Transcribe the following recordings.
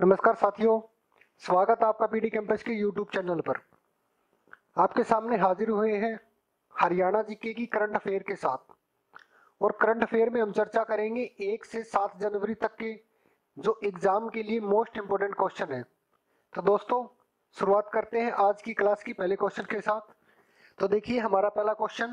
नमस्कार साथियों, स्वागत है आपका पीडी कैंपस के यूट्यूब चैनल पर। आपके सामने हाजिर हुए हैं हरियाणा जीके की करंट अफेयर के साथ। और करंट अफेयर में हम चर्चा करेंगे 1 से 7 जनवरी तक के जो एग्जाम के लिए मोस्ट इंपोर्टेंट क्वेश्चन है। तो दोस्तों, शुरुआत करते हैं आज की क्लास की पहले क्वेश्चन के साथ। तो देखिए, हमारा पहला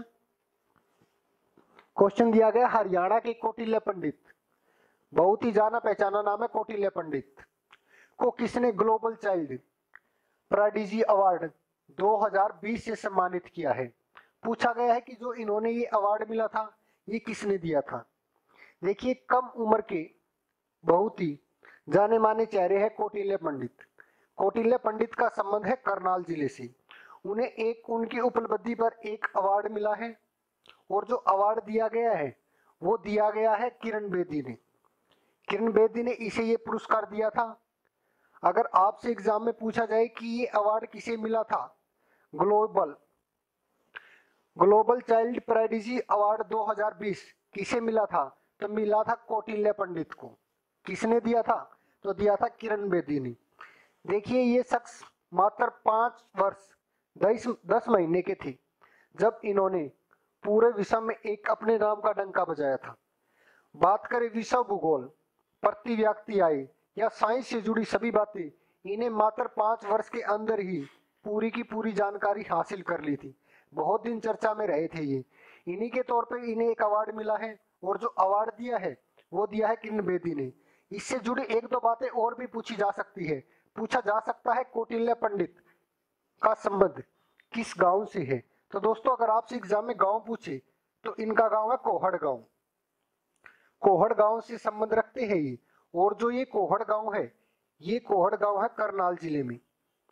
क्वेश्चन दिया गया, हरियाणा के कौटिल्य पंडित, बहुत ही जाना पहचाना नाम है कौटिल्य पंडित, को किसने ग्लोबल चाइल्ड प्रोडिजी अवार्ड 2020 से सम्मानित किया है। पूछा गया है कि जो इन्होंने ये अवार्ड मिला था ये किसने दिया था। देखिए, कम उम्र के बहुत ही जाने माने चेहरे हैं कौटिल्य पंडित। कौटिल्य पंडित का संबंध है करनाल जिले से। उन्हें एक उनकी उपलब्धि पर एक अवार्ड मिला है और जो अवार्ड दिया गया है वो दिया गया है किरण बेदी ने। किरण बेदी ने इसे ये पुरस्कार दिया था। अगर आपसे एग्जाम में पूछा जाए कि ये अवार्ड किसे मिला था, ग्लोबल चाइल्ड प्रोडिजी अवार्ड 2020 किसे मिला था, तो मिला था कौटिल्य पंडित को। किसने दिया था, तो दिया था किरण बेदी ने। देखिए, ये शख्स मात्र 5 वर्ष 10 महीने के थे जब इन्होंने पूरे विश्व में एक अपने नाम का डंका बजाया था। बात करें विश्व भूगोल, प्रति व्यक्ति आय या साइंस से जुड़ी सभी बातें इन्हें मात्र 5 वर्ष के अंदर ही पूरी की पूरी जानकारी हासिल कर ली थी। बहुत दिन चर्चा में रहे थे ये। इन्हीं के तौर पे इन्हें एक अवार्ड मिला है और जो अवार्ड दिया है वो दिया है किरण बेदी ने। इससे जुड़ी एक दो बातें और भी पूछी जा सकती है। पूछा जा सकता है कौटिल्य पंडित का संबंध किस गांव से है। तो दोस्तों, अगर आपसे एग्जाम में गांव पूछे तो इनका गांव है कोहड़ गांव। कोहड़ गांव से संबंध रखते हैं ये। और जो ये कोहड़ गांव है, ये कोहड़ गांव है करनाल जिले में।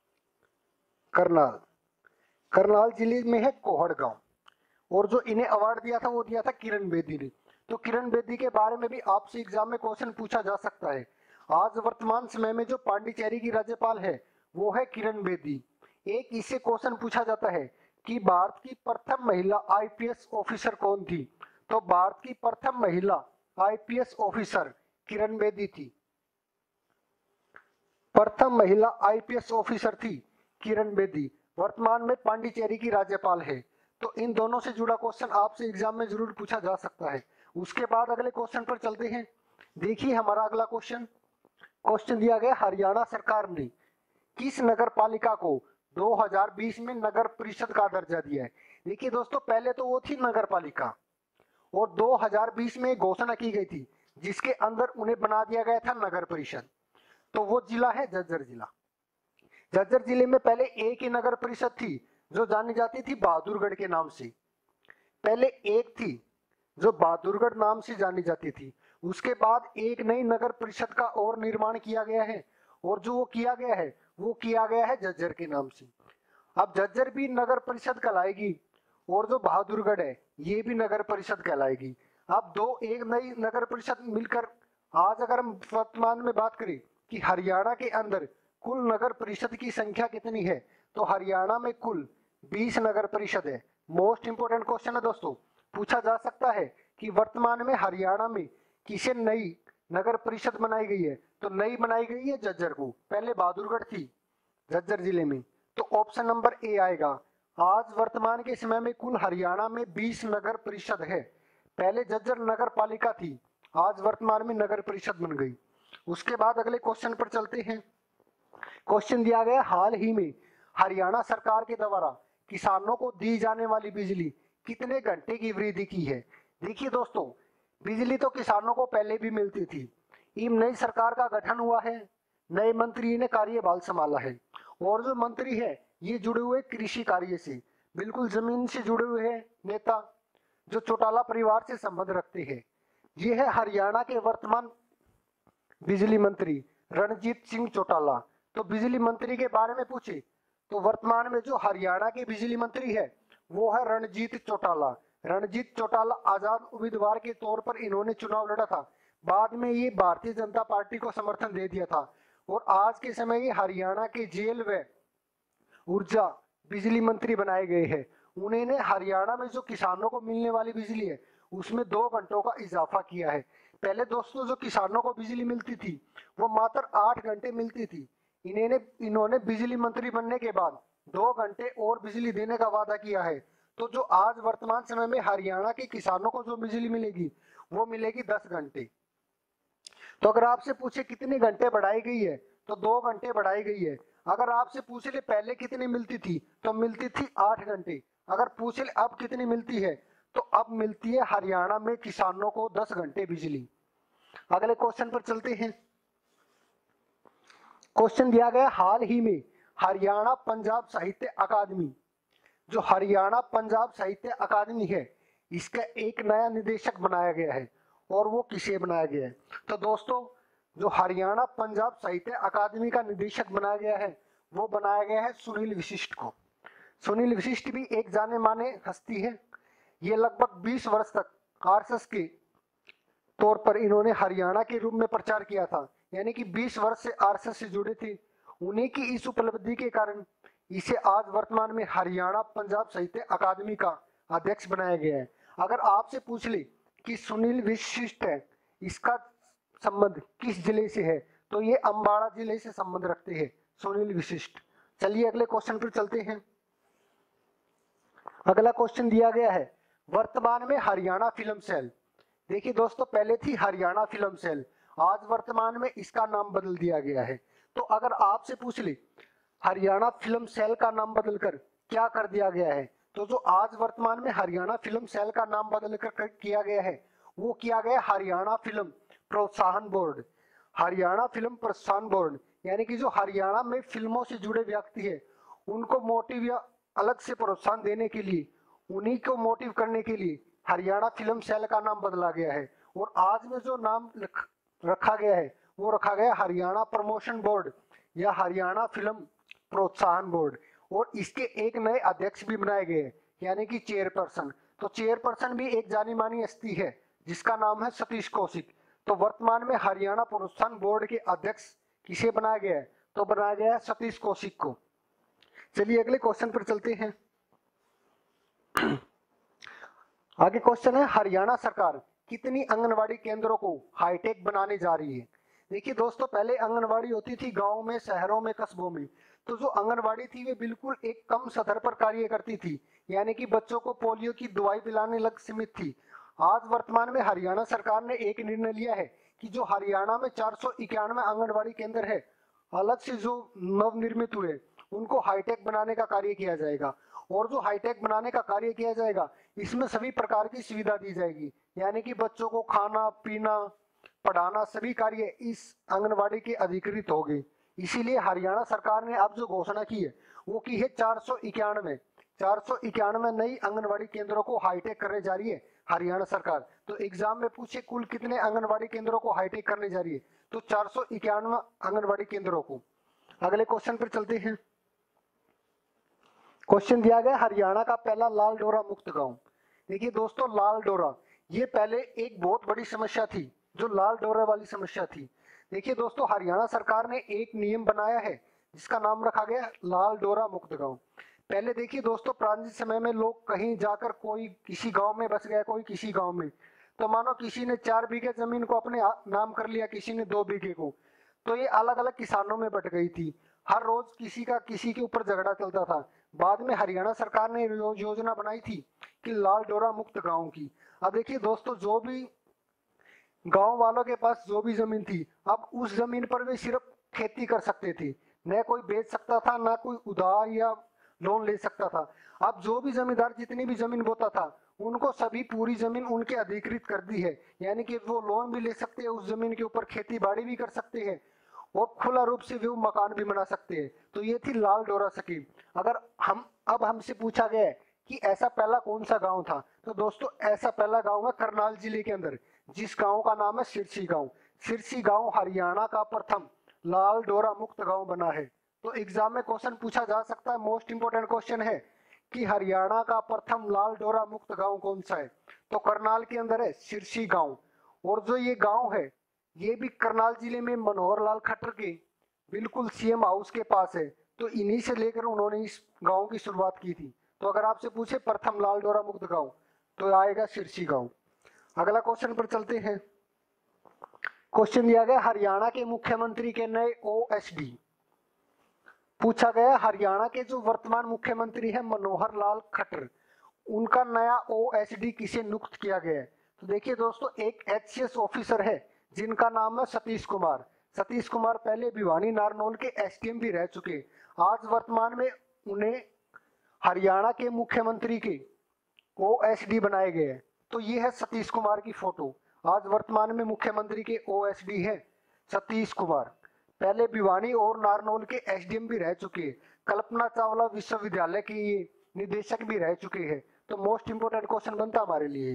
करनाल जिले में है कोहड़ गांव। और जो इन्हें अवार्ड दिया था वो दिया था किरण बेदी ने। तो किरण बेदी के बारे में भी आपसे एग्जाम में क्वेश्चन पूछा जा सकता है। आज वर्तमान समय में जो पांडिचेरी की राज्यपाल है वो है किरण बेदी। एक इससे क्वेश्चन पूछा जाता है कि भारत की प्रथम महिला आईपीएस ऑफिसर कौन थी। तो भारत की प्रथम महिला आईपीएस ऑफिसर किरण बेदी थी। प्रथम महिला आईपीएस ऑफिसर थी किरण बेदी। वर्तमान में पांडिचेरी की राज्यपाल है। तो इन दोनों से जुड़ा क्वेश्चन आपसे एग्जाम में जरूर पूछा जा सकता है। उसके बाद अगले क्वेश्चन पर चलते हैं। देखिए, हमारा अगला क्वेश्चन दिया गया, हरियाणा सरकार ने किस नगर पालिका को 2020 में नगर परिषद का दर्जा दिया है। देखिए दोस्तों, पहले तो वो थी नगर पालिका और 2020 में घोषणा की गई थी जिसके अंदर उन्हें बना दिया गया था नगर परिषद। तो वो जिला है झज्जर जिला। झज्जर जिले में पहले एक ही नगर परिषद थी जो जानी जाती थी बहादुरगढ़ के नाम से। पहले एक थी जो बहादुरगढ़ नाम से जानी जाती थी। उसके बाद एक नई नगर परिषद का और निर्माण किया गया है और जो वो किया गया है झज्जर के नाम से। अब झज्जर भी नगर परिषद कहलाएगी और जो बहादुरगढ़ है ये भी नगर परिषद कहलाएगी। अब एक नई नगर परिषद मिलकर, आज अगर हम वर्तमान में बात करें कि हरियाणा के अंदर कुल नगर परिषद की संख्या कितनी है, तो हरियाणा में कुल 20 नगर परिषद है। मोस्ट इंपोर्टेंट क्वेश्चन है दोस्तों। पूछा जा सकता है कि वर्तमान में हरियाणा में किसे नई नगर परिषद बनाई गई है, तो नई बनाई गई है झज्जर को। पहले बहादुरगढ़ थी झज्जर जिले में। तो ऑप्शन नंबर ए आएगा। आज वर्तमान के समय में कुल हरियाणा में 20 नगर परिषद है। पहले झज्जर नगर पालिका थी, आज वर्तमान में नगर परिषद बन गई। उसके बाद अगले क्वेश्चन पर चलते हैं। क्वेश्चन दिया गया, हाल ही में हरियाणा सरकार के द्वारा किसानों को दी जाने वाली बिजली कितने घंटे की वृद्धि की है। देखिए दोस्तों, बिजली तो किसानों को पहले भी मिलती थी। इन नई सरकार का गठन हुआ है, नए मंत्री ने कार्यभार संभाला है और जो मंत्री है ये जुड़े हुए कृषि कार्य से, बिल्कुल जमीन से जुड़े हुए हैं नेता जो चौटाला परिवार से संबंध रखते हैं। ये है हरियाणा के वर्तमान बिजली मंत्री रणजीत सिंह चौटाला। तो बिजली मंत्री के बारे में पूछे तो वर्तमान में जो हरियाणा के बिजली मंत्री है वो है रणजीत चौटाला। रणजीत चौटाला आजाद उम्मीदवार के तौर पर इन्होंने चुनाव लड़ा था। बाद में ये भारतीय जनता पार्टी को समर्थन दे दिया था और आज के समय ये हरियाणा के जेल व ऊर्जा बिजली मंत्री बनाए गए हैं। उन्होंने हरियाणा में जो किसानों को मिलने वाली बिजली है उसमें 2 घंटों का इजाफा किया है। पहले दोस्तों जो किसानों को बिजली मिलती थी वो मात्र 8 घंटे मिलती थी। इन्होंने बिजली मंत्री बनने के बाद 2 घंटे और बिजली देने का वादा किया है। तो जो आज वर्तमान समय में हरियाणा के किसानों को जो बिजली मिलेगी वो मिलेगी 10 घंटे। तो अगर आपसे पूछे कितने घंटे बढ़ाई गई है तो 2 घंटे बढ़ाई गई है। अगर आपसे पूछ ले पहले कितनी मिलती थी तो मिलती थी 8 घंटे। अगर पूछ ले अब कितनी मिलती है तो अब मिलती है हरियाणा में किसानों को 10 घंटे बिजली। अगले क्वेश्चन पर चलते हैं। क्वेश्चन दिया गया हाल ही में हरियाणा पंजाब साहित्य अकादमी, जो हरियाणा पंजाब साहित्य अकादमी है इसका एक नया निदेशक बनाया गया है और वो किसे बनाया गया है? तो दोस्तों जो हरियाणा पंजाब साहित्य अकादमी का निदेशक बनाया गया है वो बनाया गया है सुनील विशिष्ट को। सुनील विशिष्ट भी एक जाने माने हस्ती है। ये लगभग 20 वर्ष तक आरएसएस के तौर पर इन्होंने हरियाणा के रूप में प्रचार किया था, यानी कि 20 वर्ष से आरएसएस से जुड़े थे। उन्हीं की इस उपलब्धि के कारण इसे आज वर्तमान में हरियाणा पंजाब साहित्य अकादमी का अध्यक्ष बनाया गया है। अगर आपसे पूछ ले कि सुनील विशिष्ट है इसका संबंध किस जिले से है तो ये अंबाला जिले से संबंध रखते हैं सुनील विशिष्ट। चलिए अगले क्वेश्चन पर चलते हैं। अगला क्वेश्चन दिया गया है वर्तमान में हरियाणा फिल्म सेल। देखिए दोस्तों पहले थी हरियाणा फिल्म सेल, आज वर्तमान में इसका नाम बदल दिया गया है। तो अगर आपसे पूछ ले हरियाणा फिल्म सेल का नाम बदलकर क्या कर दिया गया है तो जो आज वर्तमान में हरियाणा फिल्म सेल का नाम बदलकर किया गया है वो किया गया हरियाणा फिल्म प्रोत्साहन बोर्ड। हरियाणा फिल्म प्रोत्साहन बोर्ड यानी कि जो हरियाणा में फिल्मों से जुड़े व्यक्ति है उनको मोटिव या अलग से प्रोत्साहन देने के लिए, उन्हीं को मोटिव करने के लिए हरियाणा फिल्म सेल का नाम बदला गया है। और आज में जो नाम रखा गया है वो रखा गया हरियाणा प्रमोशन बोर्ड या हरियाणा फिल्म प्रोत्साहन बोर्ड। और इसके एक नए अध्यक्ष भी बनाए गए यानी कि चेयरपर्सन। तो चेयरपर्सन भी एक जानी मानी हस्ती है जिसका नाम है सतीश कौशिक। तो वर्तमान में हरियाणा प्रोत्साहन बोर्ड के अध्यक्ष किसे बनाया गया है तो बनाया गया है सतीश कौशिक को। चलिए अगले क्वेश्चन पर चलते हैं। आगे क्वेश्चन है हरियाणा सरकार कितनी आंगनवाड़ी केंद्रों को हाईटेक बनाने जा रही है। देखिए दोस्तों पहले आंगनवाड़ी होती थी गांव में, शहरों में, कस्बों में। तो जो आंगनवाड़ी थी वे बिल्कुल एक कम स्तर पर कार्य करती थी, यानी कि बच्चों को पोलियो की दवाई पिलाने लग सीमित थी। आज वर्तमान में हरियाणा सरकार ने एक निर्णय लिया है कि जो हरियाणा में 491 आंगनवाड़ी केंद्र है अलग से जो नवनिर्मित हुए उनको हाईटेक बनाने का कार्य किया जाएगा। और जो हाईटेक बनाने का कार्य किया जाएगा इसमें सभी प्रकार की सुविधा दी जाएगी, यानी कि बच्चों को खाना पीना पढ़ाना सभी कार्य इस आंगनवाड़ी के अधिकृत होंगे। इसीलिए हरियाणा सरकार ने अब जो घोषणा की है वो की है 491 नई आंगनवाड़ी केंद्रों को हाईटेक करने जा रही है हरियाणा सरकार। तो एग्जाम में पूछे कुल कितने आंगनवाड़ी केंद्रों को हाईटेक करने जा रही है तो 491 आंगनवाड़ी केंद्रों को। अगले क्वेश्चन पर चलते हैं। क्वेश्चन दिया गया हरियाणा का पहला लाल डोरा मुक्त गांव। देखिए दोस्तों लाल डोरा ये पहले एक बहुत बड़ी समस्या थी, जो लाल डोरा वाली समस्या थी। देखिए दोस्तों हरियाणा सरकार ने एक नियम बनाया है जिसका नाम रखा गया लाल डोरा मुक्त गांव। पहले देखिए दोस्तों प्राचीन समय में लोग कहीं जाकर कोई किसी गांव में बस गया, कोई किसी गांव में, तो मानो किसी ने 4 बीघे जमीन को अपने नाम कर लिया, किसी ने 2 बीघे को, तो ये अलग अलग किसानों में बट गई थी। हर रोज किसी का किसी के ऊपर झगड़ा चलता था। बाद में हरियाणा सरकार ने योजना बनाई थी कि लाल डोरा मुक्त गांव की। अब देखिए दोस्तों जो भी गांव वालों के पास जो भी जमीन थी अब उस जमीन पर वे सिर्फ खेती कर सकते थे, न कोई बेच सकता था, ना कोई उधार या लोन ले सकता था। अब जो भी जमींदार जितनी भी जमीन बोता था उनको सभी पूरी जमीन उनके अधिकृत कर दी है, यानी कि वो लोन भी ले सकते हैं, उस जमीन के ऊपर खेती बाड़ी भी कर सकते हैं और खुला रूप से वो मकान भी बना सकते हैं। तो ये थी लाल डोरा स्कीम। अगर हमसे पूछा गया है कि ऐसा पहला कौन सा गांव था तो दोस्तों ऐसा पहला गांव है करनाल जिले के अंदर, जिस गांव का नाम है सिरसी गांव। सिरसी गांव हरियाणा का प्रथम लाल डोरा मुक्त गांव बना है। तो एग्जाम में क्वेश्चन पूछा जा सकता है, मोस्ट इंपोर्टेंट क्वेश्चन है कि हरियाणा का प्रथम लाल डोरा मुक्त गांव कौन सा है तो करनाल के अंदर है सिरसी गांव। और जो ये गांव है ये भी करनाल जिले में मनोहर लाल खट्टर के बिल्कुल सीएम हाउस के पास है। तो इन्हीं से लेकर उन्होंने इस गांव की शुरुआत की थी। तो अगर आपसे पूछे प्रथम लाल डोरा मुक्त गांव तो आएगा सिरसी गांव। अगला क्वेश्चन पर चलते हैं। क्वेश्चन दिया गया हरियाणा के मुख्यमंत्री के नए ओएसडी। पूछा गया हरियाणा के जो वर्तमान मुख्यमंत्री है मनोहर लाल खट्टर, उनका नया ओएसडी किसे नियुक्त किया गया है? तो देखिए दोस्तों, एक एचसीएस ऑफिसर है जिनका नाम है सतीश कुमार। सतीश कुमार पहले भिवानी नारनौल के एसडीएम भी रह चुके। आज वर्तमान में उन्हें हरियाणा के मुख्यमंत्री के ओएसडी बनाए गए हैं। तो ये है सतीश कुमार की फोटो। आज वर्तमान में मुख्यमंत्री के ओएसडी है सतीश कुमार। पहले भिवानी और नारनौल के एसडीएम भी रह चुके हैं। कल्पना चावला विश्वविद्यालय के ये निदेशक भी रह चुके हैं। तो मोस्ट इंपोर्टेंट क्वेश्चन बनता हमारे लिए।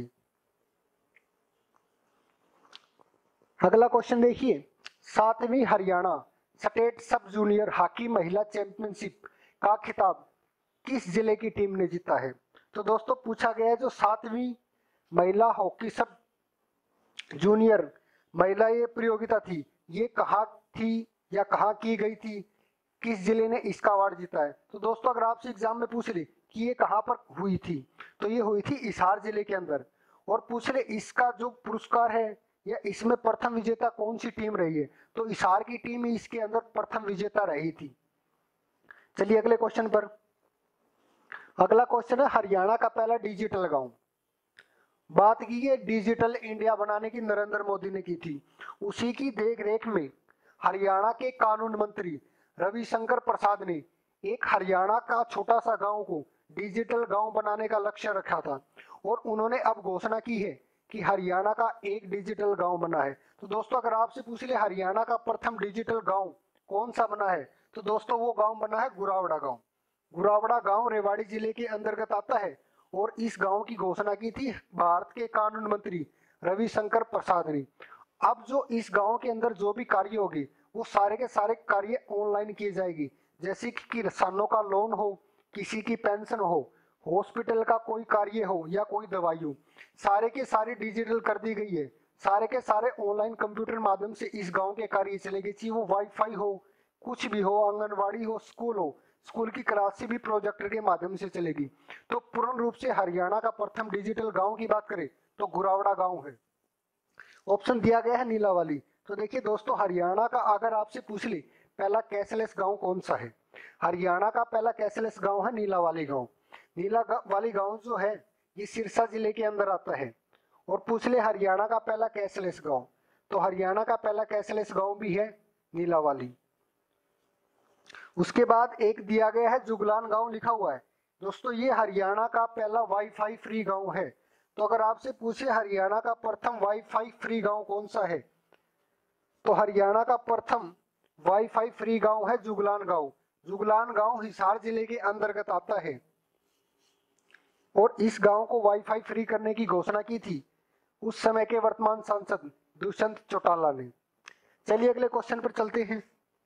अगला क्वेश्चन देखिए, 7वीं Haryana state sub junior hockey महिला चैंपियनशिप का खिताब किस जिले की टीम ने जीता है? तो दोस्तों पूछा गया है जो 7वीं महिला हॉकी सब जूनियर महिला ये प्रतियोगिता थी, ये कहाँ थी या कहाँ की गई थी, किस जिले ने इसका अवार्ड जीता है? तो दोस्तों अगर आपसे एग्जाम में पूछ ले कि ये कहाँ पर हुई थी, तो ये हुई थी हिसार जिले के अंदर। और पूछ ले इसका जो पुरस्कार है या इसमें प्रथम विजेता कौन सी टीम रही है, तो हिसार की टीम ही इसके अंदर प्रथम विजेता रही थी। चलिए अगले क्वेश्चन पर। अगला क्वेश्चन है हरियाणा का पहला डिजिटल गांव। बात की है डिजिटल इंडिया बनाने की नरेंद्र मोदी ने की थी, उसी की देखरेख में हरियाणा के कानून मंत्री रविशंकर प्रसाद ने एक हरियाणा का छोटा सा गांव को डिजिटल गांव बनाने का लक्ष्य रखा था। और उन्होंने अब घोषणा की है कि हरियाणा का एक डिजिटल गांव बना है। तो दोस्तों अगर आपसे पूछ ले हरियाणा का प्रथम डिजिटल गांव कौन सा बना है, तो दोस्तों वो गांव बना है गुरावड़ा गांव। गुरावड़ा गांव रेवाड़ी जिले के अंतर्गत आता है और इस गांव की घोषणा की थी भारत के कानून मंत्री रविशंकर प्रसाद ने। अब जो इस गांव के अंदर जो भी कार्य होगी वो सारे के सारे कार्य ऑनलाइन किए जाएगी, जैसे कि किसानों का लोन हो, किसी की पेंशन हो, हॉस्पिटल का कोई कार्य हो या कोई दवाई हो, सारे के सारे डिजिटल कर दी गई है। सारे के सारे ऑनलाइन कंप्यूटर माध्यम से इस गांव के कार्य चलेंगे, चाहे वो वाईफाई हो, कुछ भी हो, आंगनबाड़ी हो, स्कूल हो, स्कूल की क्लास से भी प्रोजेक्टर के माध्यम से चलेगी। तो पूर्ण रूप से हरियाणा का प्रथम डिजिटल गांव की बात करें तो गुरावड़ा गांव है। ऑप्शन दिया गया है नीलावाली। तो देखिए दोस्तों हरियाणा का अगर आपसे पूछ ले पहला कैशलेस गांव कौन सा है, हरियाणा का पहला कैशलेस गांव है नीलावाली गांव। नीलावाली गांव जो है ये सिरसा जिले के अंदर आता है। और पूछ ले हरियाणा का पहला कैशलेस गांव, तो हरियाणा का पहला कैशलेस गांव भी है नीलावाली। उसके बाद एक दिया गया है जुगलान गांव लिखा हुआ है। दोस्तों ये हरियाणा का पहला वाईफाई फ्री गांव है। तो अगर आपसे पूछे हरियाणा का प्रथम वाईफाई फ्री गांव कौन सा है, तो हरियाणा का प्रथम वाईफाई फ्री गांव है जुगलान गांव। जुगलान गांव हिसार जिले के अंतर्गत आता है और इस गांव को वाईफाई फ्री करने की घोषणा की थी उस समय के वर्तमान सांसद दुष्यंत चौटाला ने। चलिए अगले क्वेश्चन पर चलते हैं।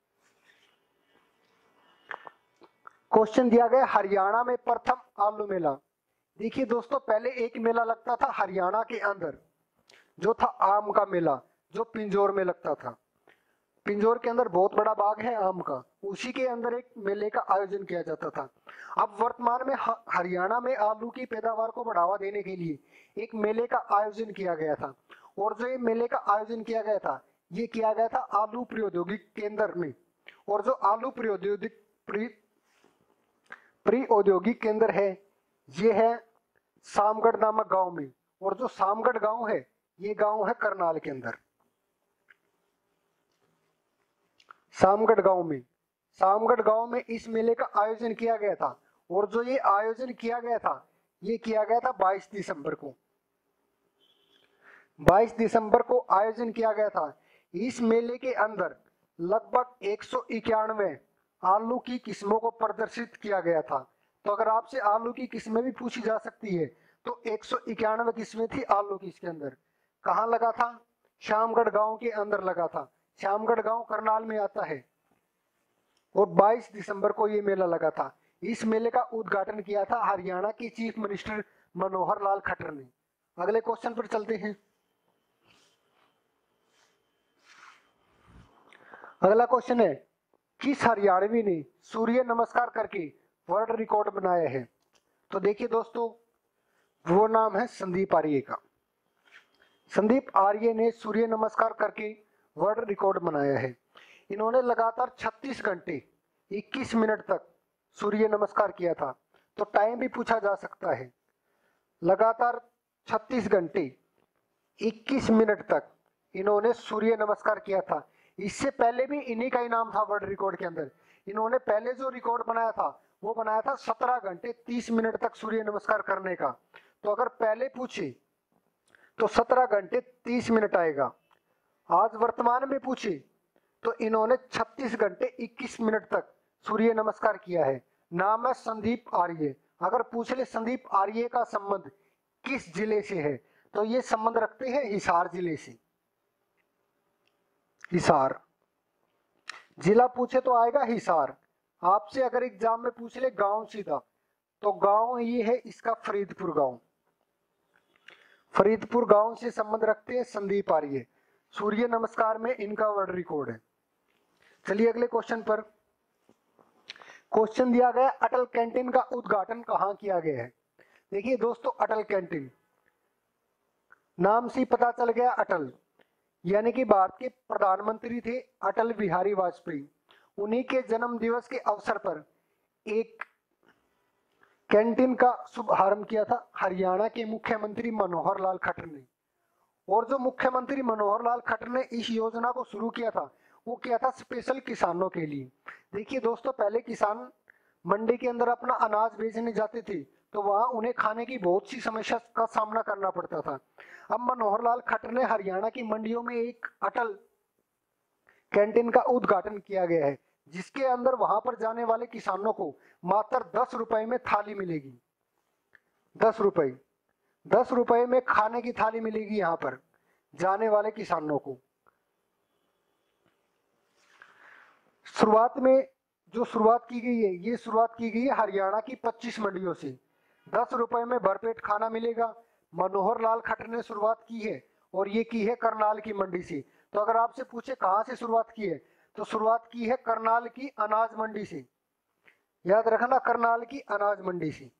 क्वेश्चन दिया गया हरियाणा में प्रथम आलू मेला। देखिए दोस्तों पहले एक मेला लगता था हरियाणा के अंदर, जो था आम का मेला, जो पिंजौर में लगता था। पिंजौर के अंदर बहुत बड़ा बाग है आम का, उसी के अंदर एक मेले का आयोजन किया जाता था। अब वर्तमान में हरियाणा में आलू की पैदावार को बढ़ावा देने के लिए एक मेले का आयोजन किया गया था। और जो ये मेले का आयोजन किया गया था ये किया गया था आलू प्रौद्योगिक केंद्र में। और जो आलू औद्योगिक केंद्र है ये है सामगढ़ नामक गांव में। और जो सामगढ़ गांव है ये गांव है करनाल के अंदर। सामगढ़ गांव में इस मेले का आयोजन किया गया था। और जो ये आयोजन किया गया था ये किया गया था 22 दिसंबर को। 22 दिसंबर को आयोजन किया गया था। इस मेले के अंदर लगभग 191 आलू की किस्मों को प्रदर्शित किया गया था। तो अगर आपसे आलू की किस्में भी पूछी जा सकती है तो 191 किस्में थी आलू की। इसके अंदर कहाँ लगा था? श्यामगढ़ गांव के अंदर लगा था। श्यामगढ़ गांव करनाल में आता है और 22 दिसंबर को ये मेला लगा था। इस मेले का उद्घाटन किया था हरियाणा के चीफ मिनिस्टर मनोहर लाल खट्टर ने। अगले क्वेश्चन पर चलते हैं। अगला क्वेश्चन है किस हरियाणवी ने सूर्य नमस्कार करके वर्ल्ड रिकॉर्ड बनाया है? तो देखिए दोस्तों वो नाम है संदीप आर्य का। संदीप आर्य ने सूर्य नमस्कार करके वर्ल्ड रिकॉर्ड बनाया है। इन्होंने लगातार 36 घंटे 21 मिनट तक सूर्य नमस्कार किया था। तो टाइम भी पूछा जा सकता है। लगातार 36 घंटे 21 मिनट तक इन्होंने सूर्य नमस्कार किया था। इससे पहले भी इन्हीं का ही नाम था वर्ल्ड रिकॉर्ड के अंदर। इन्होंने पहले जो रिकॉर्ड बनाया था वो बनाया था 17 घंटे 30 मिनट तक सूर्य नमस्कार करने का। तो अगर पहले पूछे तो 17 घंटे 30 मिनट आएगा। आज वर्तमान में पूछे तो इन्होंने 36 घंटे 21 मिनट तक सूर्य नमस्कार किया है। नाम है संदीप आर्य। अगर पूछ ले संदीप आर्य का संबंध किस जिले से है तो ये संबंध रखते हैं हिसार जिले से। हिसार जिला पूछे तो आएगा हिसार। आपसे अगर एग्जाम में पूछ ले गांव सीधा तो गांव ये है इसका फरीदपुर गांव। फरीदपुर गांव से संबंध रखते हैं संदीप आर्य। सूर्य नमस्कार में इनका वर्ल्ड रिकॉर्ड है। चलिए अगले क्वेश्चन पर। क्वेश्चन दिया गया अटल कैंटीन का उद्घाटन कहाँ किया गया है। देखिए दोस्तों, अटल कैंटीन नाम से पता चल गया अटल, यानी कि भारत के प्रधानमंत्री थे अटल बिहारी वाजपेयी। उन्हीं के जन्म दिवस के अवसर पर एक कैंटीन का शुभारंभ किया था हरियाणा के मुख्यमंत्री मनोहर लाल खट्टर ने। और जो मुख्यमंत्री मनोहर लाल खट्टर ने इस योजना को शुरू किया था वो किया था स्पेशल किसानों के लिए। देखिए दोस्तों, पहले किसान मंडी के अंदर अपना अनाज बेचने जाते थे तो वहां उन्हें खाने की बहुत सी समस्या का सामना करना पड़ता था। अब मनोहर लाल खट्टर ने हरियाणा की मंडियों में एक अटल कैंटीन का उद्घाटन किया गया है, जिसके अंदर वहां पर जाने वाले किसानों को मात्र 10 रुपए में थाली मिलेगी। 10 रुपए में खाने की थाली मिलेगी यहाँ पर जाने वाले किसानों को। शुरुआत में जो शुरुआत की गई है ये शुरुआत की गई है हरियाणा की 25 मंडियों से। 10 रुपए में भरपेट खाना मिलेगा। मनोहर लाल खट्टर ने शुरुआत की है और ये की है करनाल की मंडी से। तो अगर आपसे पूछे कहां से शुरुआत की है तो शुरुआत की है करनाल की अनाज मंडी से। याद रखना, करनाल की अनाज मंडी से।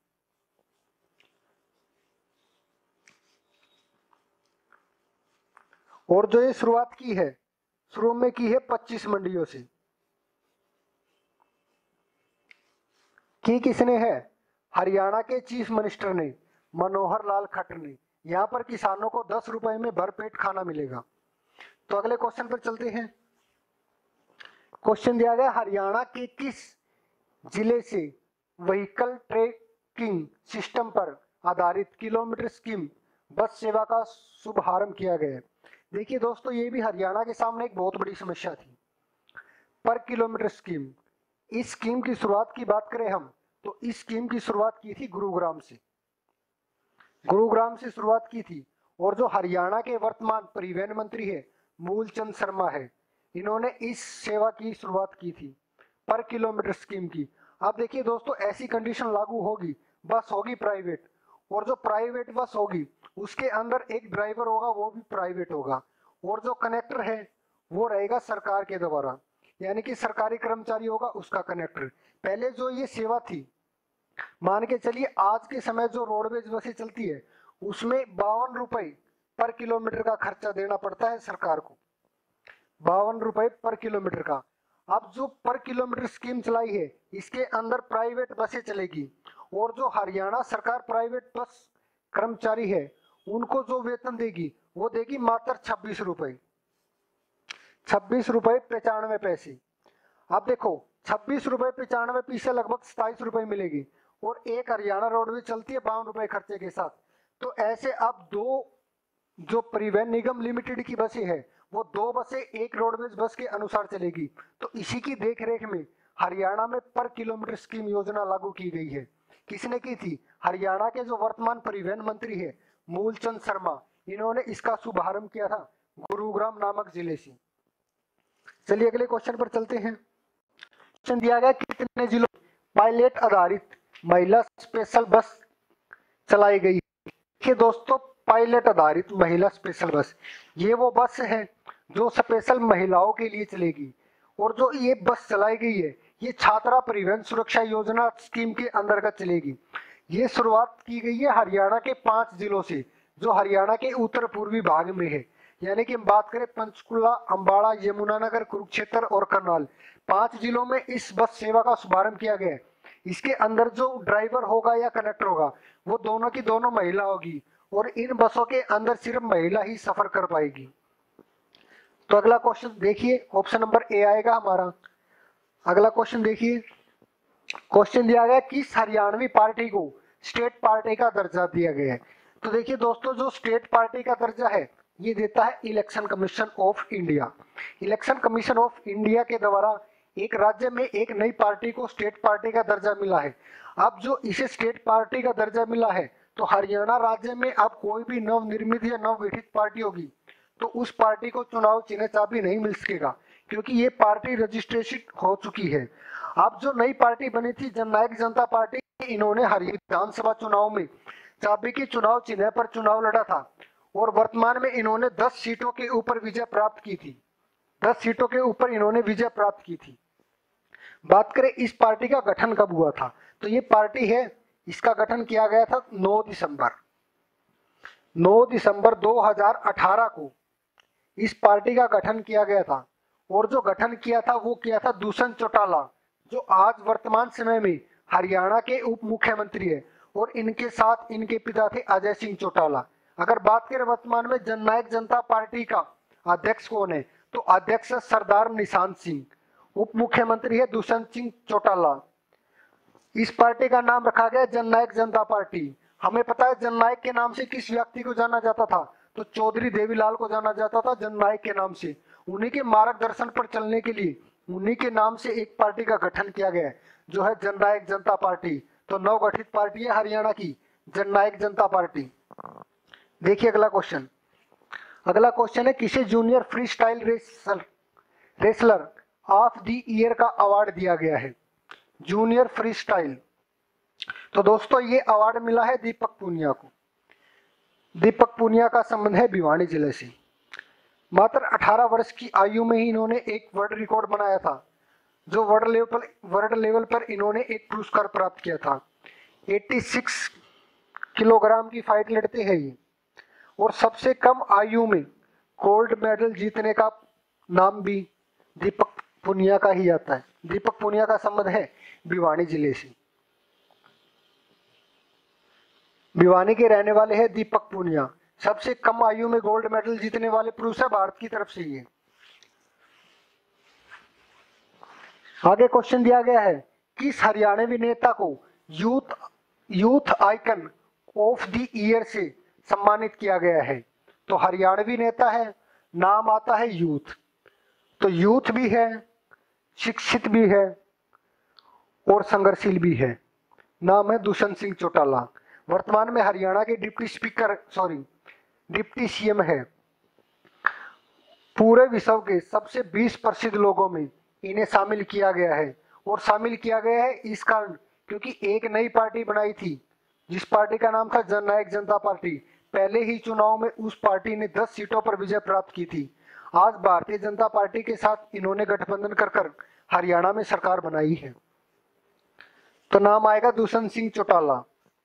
और जो ये शुरुआत की है शुरू में की है 25 मंडियों से। की किसने है? हरियाणा के चीफ मिनिस्टर ने, मनोहर लाल खट्टर ने। यहाँ पर किसानों को 10 रुपए में भरपेट खाना मिलेगा। तो अगले क्वेश्चन पर चलते हैं। क्वेश्चन दिया गया हरियाणा के किस जिले से व्हीकल ट्रैकिंग सिस्टम पर आधारित किलोमीटर स्कीम बस सेवा का शुभारंभ किया गया है। देखिए दोस्तों, ये भी हरियाणा के सामने एक बहुत बड़ी समस्या थी, पर किलोमीटर स्कीम। इस स्कीम की शुरुआत की बात करें हम तो इस स्कीम की शुरुआत की थी गुरुग्राम से। गुरुग्राम से शुरुआत की थी। और जो हरियाणा के वर्तमान परिवहन मंत्री है मूलचंद शर्मा है, इन्होंने इस सेवा की शुरुआत की थी, पर किलोमीटर स्कीम की। अब देखिए दोस्तों, ऐसी कंडीशन लागू होगी, बस होगी प्राइवेट, और जो प्राइवेट बस होगी उसके अंदर एक ड्राइवर होगा, वो भी प्राइवेट होगा, और जो कनेक्टर है वो रहेगा सरकार के द्वारा, यानी कि सरकारी कर्मचारी होगा उसका कनेक्टर। पहले जो ये सेवा थी, मान के चलिए आज के समय जो रोडवेज बसें चलती है उसमें 52 रुपए पर किलोमीटर का खर्चा देना पड़ता है सरकार को, 52 रुपए पर किलोमीटर का। अब जो पर किलोमीटर स्कीम चलाई है इसके अंदर प्राइवेट बसें चलेगी, और जो हरियाणा सरकार प्राइवेट बस कर्मचारी है उनको जो वेतन देगी वो देगी मात्र 26 रुपए, 26 रुपए 95 पैसे। अब देखो 26 रुपए 95 पैसे लगभग 27 रुपए मिलेगी, और एक हरियाणा रोडवेज चलती है 52 रुपए खर्चे के साथ। तो ऐसे अब दो जो परिवहन निगम लिमिटेड की बसें है वो 2 बसें एक रोडवेज बस के अनुसार चलेगी। तो इसी की देखरेख में हरियाणा में पर किलोमीटर स्कीम योजना लागू की गई है। किसने की थी? हरियाणा के जो वर्तमान परिवहन मंत्री है मूलचंद शर्मा, इन्होंने इसका शुभारंभ किया था गुरुग्राम नामक जिले से। चलिए अगले क्वेश्चन पर चलते हैं। क्वेश्चन दिया गया कितने जिलों पायलट आधारित महिला स्पेशल बस चलाई गई? देखिए दोस्तों, पायलट आधारित महिला स्पेशल बस ये वो बस है जो स्पेशल महिलाओं के लिए चलेगी। और जो ये बस चलाई गई है ये छात्रा परिवहन सुरक्षा योजना स्कीम के अंतर्गत चलेगी। ये शुरुआत की गई है हरियाणा के 5 जिलों से जो हरियाणा के उत्तर पूर्वी भाग में है। यानी कि हम बात करें पंचकुला, अम्बाड़ा, यमुनानगर, कुरुक्षेत्र और करनाल, 5 जिलों में इस बस सेवा का शुभारंभ किया गया है। इसके अंदर जो ड्राइवर होगा या कंडक्टर होगा वो दोनों की दोनों महिला होगी और इन बसों के अंदर सिर्फ महिला ही सफर कर पाएगी। तो अगला क्वेश्चन देखिए, ऑप्शन नंबर ए आएगा हमारा। अगला क्वेश्चन देखिए, क्वेश्चन दिया गया किस हरियाणवी पार्टी को स्टेट पार्टी का दर्जा दिया गया है। तो देखिए दोस्तों, जो स्टेट पार्टी का दर्जा है ये देता है election commission of India. Election commission of India के द्वारा एक राज्य में एक नई पार्टी को स्टेट पार्टी का दर्जा मिला है। अब जो इसे स्टेट पार्टी का दर्जा मिला है तो हरियाणा राज्य में अब कोई भी नवनिर्मित या नवगठित पार्टी होगी तो उस पार्टी को चुनाव चिन्ह चाबी नहीं मिल सकेगा, क्योंकि ये पार्टी रजिस्ट्रेशन हो चुकी है। अब जो नई पार्टी बनी थी जननायक जनता पार्टी, इन्होंने हरियाणा विधानसभा चुनाव में चाबी के चुनाव चिन्ह पर चुनाव लड़ा था और वर्तमान में इन्होंने 10 सीटों के ऊपर विजय प्राप्त की थी। 10 सीटों के ऊपर इन्होंने विजय प्राप्त की थी। बात करें इस पार्टी का गठन कब हुआ था, तो ये पार्टी है, इसका गठन किया गया था 9 दिसंबर 2018 को इस पार्टी का गठन किया गया था। और जो गठन किया था वो किया था दुष्यंत चौटाला, जो आज वर्तमान समय में हरियाणा के उप मुख्यमंत्री है, और इनके साथ इनके पिता थे अजय सिंह चौटाला। अगर बात करें वर्तमान में जननायक जनता पार्टी का अध्यक्ष कौन है, तो अध्यक्ष सरदार निशांत सिंह, उप मुख्यमंत्री है दुष्यंत सिंह चौटाला। इस पार्टी का नाम रखा गया जननायक जनता पार्टी। हमें पता है जननायक के नाम से किस व्यक्ति को जाना जाता था, तो चौधरी देवीलाल को जाना जाता था जननायक के नाम से। उन्हीं के मार्गदर्शन पर चलने के लिए उन्हीं के नाम से एक पार्टी का गठन किया गया है, जो है जननायक जनता पार्टी। तो नवगठित पार्टी है हरियाणा की जननायक जनता पार्टी। देखिए अगला क्वेश्चन। अगला क्वेश्चन है किसे junior freestyle wrestler of the year का अवार्ड दिया गया है। जूनियर फ्री स्टाइल, तो दोस्तों ये अवार्ड मिला है दीपक पूनिया को। दीपक पूनिया का संबंध है भिवानी जिले से। मात्र 18 वर्ष की आयु में ही इन्होंने एक वर्ल्ड रिकॉर्ड बनाया था, जो वर्ल्ड लेवल पर इन्होंने एक पुरस्कार प्राप्त किया था। 86 किलोग्राम की फाइट लड़ते हैं ये, और सबसे कम आयु में गोल्ड मेडल जीतने का नाम भी दीपक पूनिया का ही आता है। दीपक पूनिया का संबंध है भिवानी जिले से। भिवानी के रहने वाले हैं दीपक पूनिया। सबसे कम आयु में गोल्ड मेडल जीतने वाले पुरुष है भारत की तरफ से ये। आगे क्वेश्चन दिया गया है किस हरियाणवी नेता को youth icon of the year से सम्मानित किया गया है। तो हरियाणवी नेता है, नाम आता है यूथ। तो यूथ भी है, शिक्षित भी है और संघर्षशील भी है। नाम है दुष्यंत सिंह चौटाला। वर्तमान में हरियाणा के डिप्टी सीएम है। पूरे विश्व के सबसे 20 प्रसिद्ध लोगों में इन्हें शामिल किया गया है, और शामिल किया गया है इस कारण क्योंकि एक नई पार्टी बनाई थी जिस पार्टी का नाम था जननायक जनता पार्टी। पहले ही चुनाव में उस पार्टी ने 10 सीटों पर विजय प्राप्त की थी। आज भारतीय जनता पार्टी के साथ इन्होंने गठबंधन कर हरियाणा में सरकार बनाई है। तो नाम आएगा दुष्यंत सिंह चौटाला।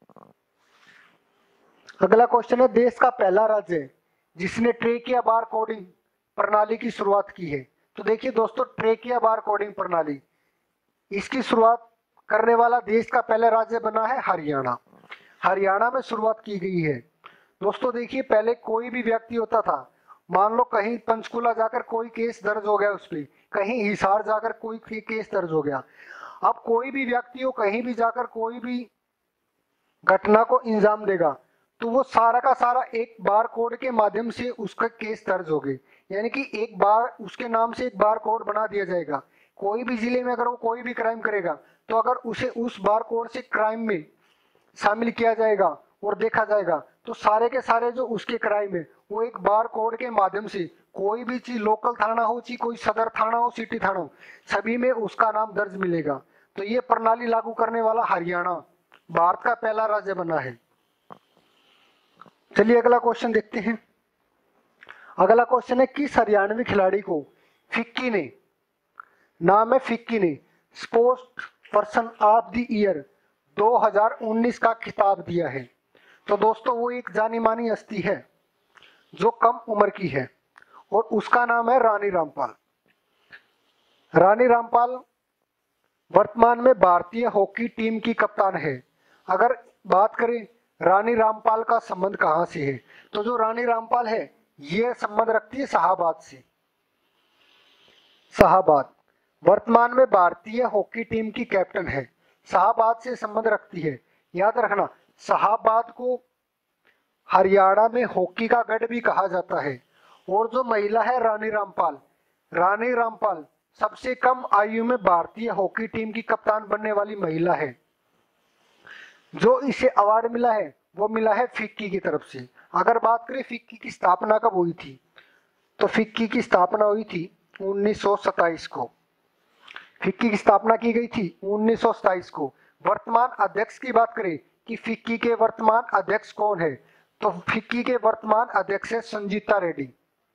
अगला क्वेश्चन है देश का पहला राज्य जिसने ट्रेकिया बार कोडिंग प्रणाली की शुरुआत की है। तो देखिए दोस्तों, ट्रेकिया बार कोडिंग प्रणाली, इसकी शुरुआत करने वाला देश का पहला राज्य बना है हरियाणा। हरियाणा में शुरुआत की गई है। दोस्तों देखिए, पहले कोई भी व्यक्ति होता था, मान लो कहीं पंचकुला जाकर कोई केस दर्ज हो गया उस पर, कहीं हिसार जाकर कोई केस दर्ज हो गया। अब कोई भी व्यक्ति हो कहीं भी जाकर कोई भी घटना को इंजाम देगा तो वो सारा का सारा एक बार कोड के माध्यम से उसका केस दर्ज हो गई, यानी कि एक बार उसके नाम से एक बार कोड बना दिया जाएगा। कोई भी जिले में अगर वो कोई भी क्राइम करेगा तो अगर उसे उस बार कोड से क्राइम में शामिल किया जाएगा और देखा जाएगा तो सारे के सारे जो उसके क्राइम है वो एक बार कोड के माध्यम से, कोई भी चीज लोकल थाना हो चाहे कोई सदर थाना हो, सिटी थाना हो, सभी में उसका नाम दर्ज मिलेगा। तो ये प्रणाली लागू करने वाला हरियाणा भारत का पहला राज्य बना है। चलिए अगला क्वेश्चन देखते हैं। अगला क्वेश्चन है किस हरियाणवी खिलाड़ी को फिक्की ने, नाम है फिक्की ने, sports person of the year 2019 का खिताब दिया है। तो दोस्तों वो एक जानी मानी हस्ती है जो कम उम्र की है। और उसका नाम है रानी रामपाल। रानी रामपाल वर्तमान में भारतीय हॉकी टीम की कप्तान है। अगर बात करें रानी रामपाल का संबंध कहां से है, तो जो रानी रामपाल है ये संबंध रखती है शाहाबाद से। शाहाबाद वर्तमान में भारतीय हॉकी टीम की कैप्टन है, शाहाबाद से संबंध रखती है। याद रखना, शाहाबाद को हरियाणा में हॉकी का गढ़ भी कहा जाता है। और जो महिला है रानी रामपाल, रानी रामपाल सबसे कम आयु में भारतीय हॉकी टीम की कप्तान बनने वाली महिला है। जो इसे अवार्ड मिला है वो मिला है फिक्की की तरफ से। अगर बात करें फिक्की की स्थापना कब हुई थी, तो फिक्की की स्थापना हुई थी 1927 को। फिक्की की स्थापना की गई थी 1927 को। वर्तमान अध्यक्ष की बात करें कि फिक्की के वर्तमान अध्यक्ष कौन है, तो फिक्की के वर्तमान अध्यक्ष है संजीता रेड्डी।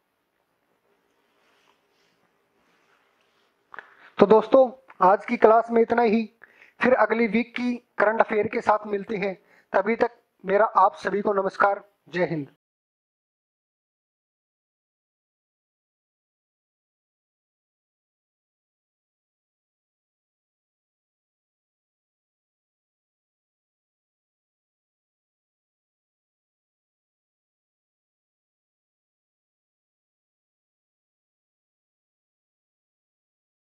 तो दोस्तों आज की क्लास में इतना ही, फिर अगली वीक की करंट अफेयर के साथ मिलते हैं। तभी तक मेरा आप सभी को नमस्कार, जय हिंद।